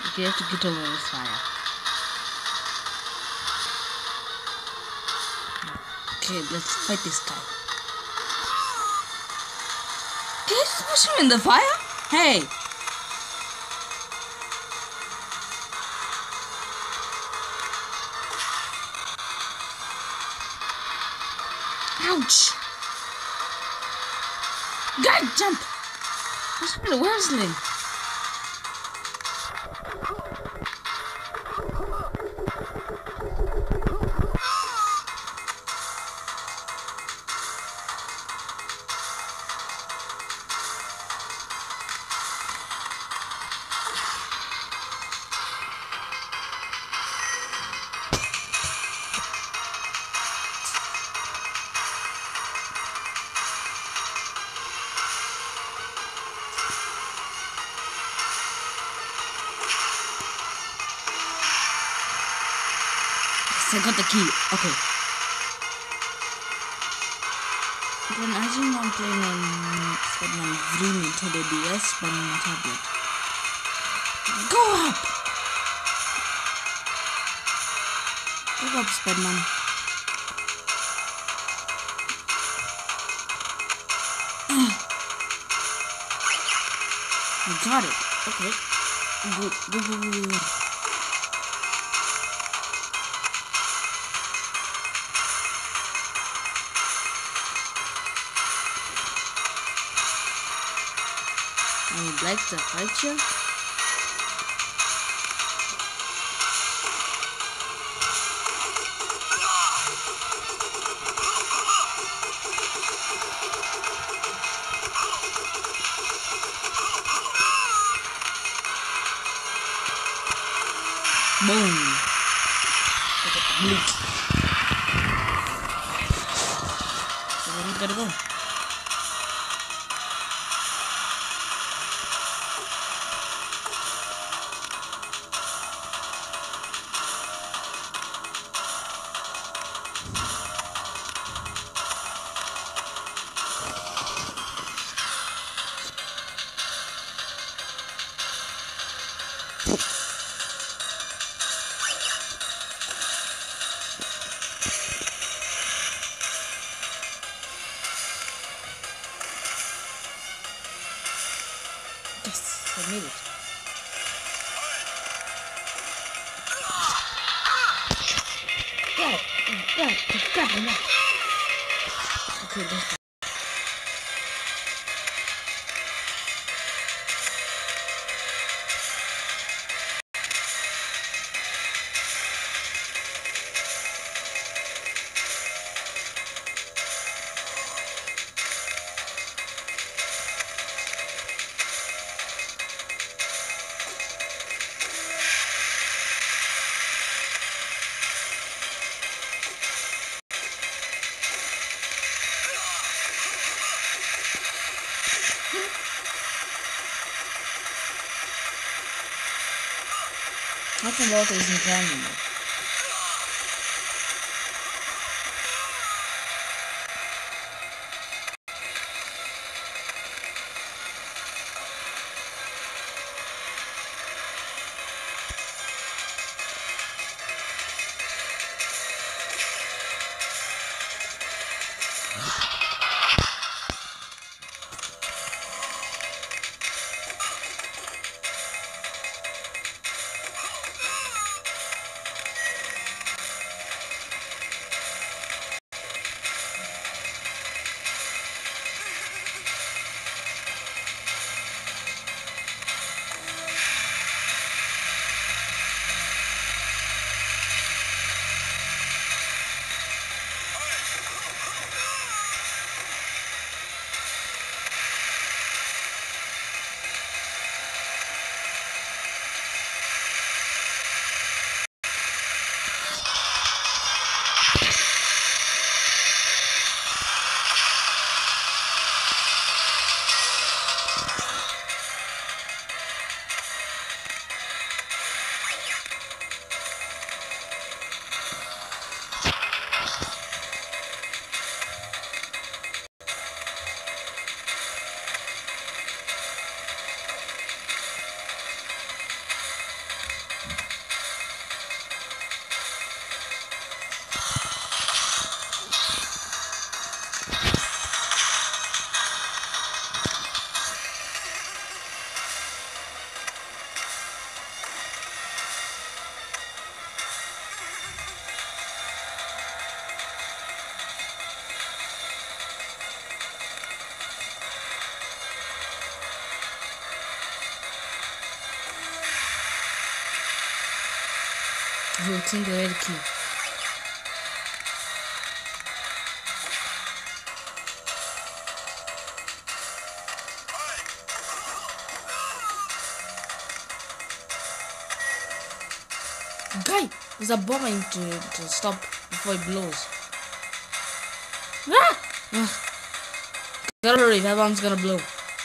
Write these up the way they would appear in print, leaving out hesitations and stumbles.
Okay, you have to get over this fire. Okay, let's fight this guy. Can you just push him in the fire? Hey! Ouch! God, jump! What's with the whistling? I got the key. Okay. Then as you know, I'm playing on Spider-Man Green Nintendo DS but on my tablet. Go up! Go up, Spider-Man. I got it. Okay. Go. I would like to fight you. Boom. Look at the blink. So where we gotta go? Yes, I made it. Grab it. Okay, let's go. Nothing about it isn't random. Holding the red key. Guy, there's a bomb I need to stop before it blows. Ah! Gotta hurry, that bomb's gonna blow.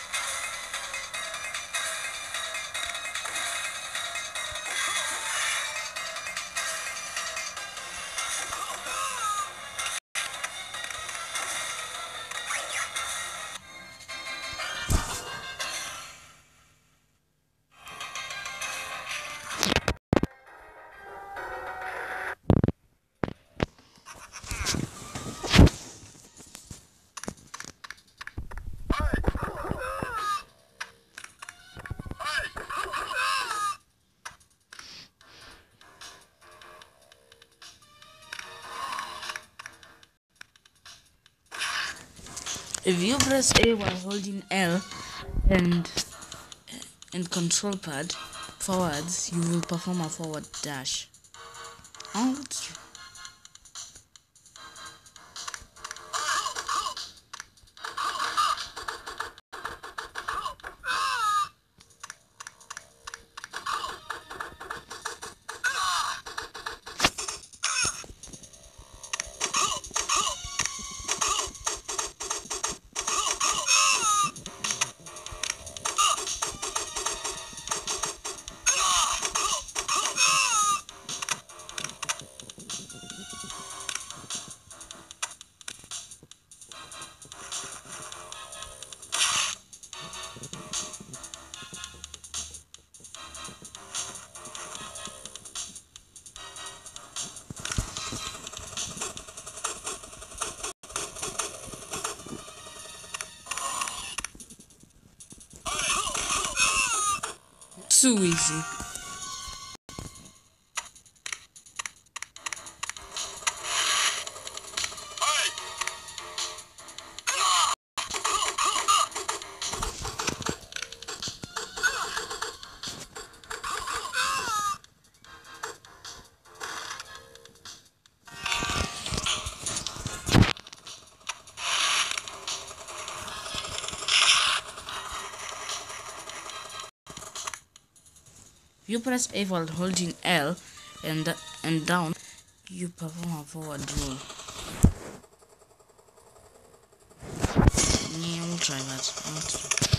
If you press A while holding L and control pad forwards, you will perform a forward dash. Oh, that's true. Too easy. You press A while holding L and down, you perform a forward roll. Yeah, we'll try that.